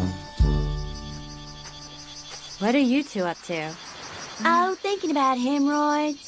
What are you two up to? Oh, thinking about hemorrhoids.